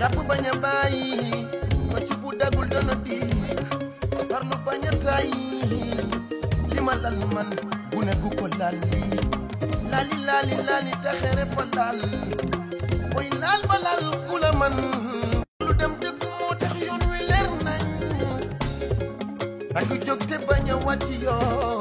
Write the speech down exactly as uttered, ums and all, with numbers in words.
jàpp bañ a bàyyi ma ci bu dagul dana diig farlu bañ a tàyyi li ma lal man bu ne bu ko lalli lali lali lali taxere fa lal mooy laal ba lal ku la man lu dem dëgg moo tax yoon wi leer nañ ak jóg te bañ a wàcc yoon